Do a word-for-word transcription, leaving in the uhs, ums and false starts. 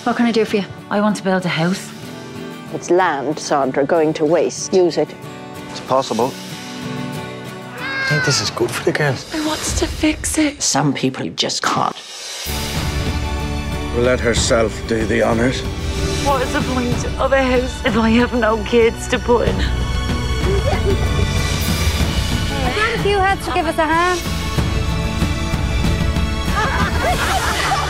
What can I do for you? I want to build a house. It's land, Sandra, going to waste. Use it. It's possible. I think this is good for the girls. I want to fix it. Some people just can't. We'll let herself do the honours. What is the point of a house if I have no kids to put in? I got a few heads to give us a hand.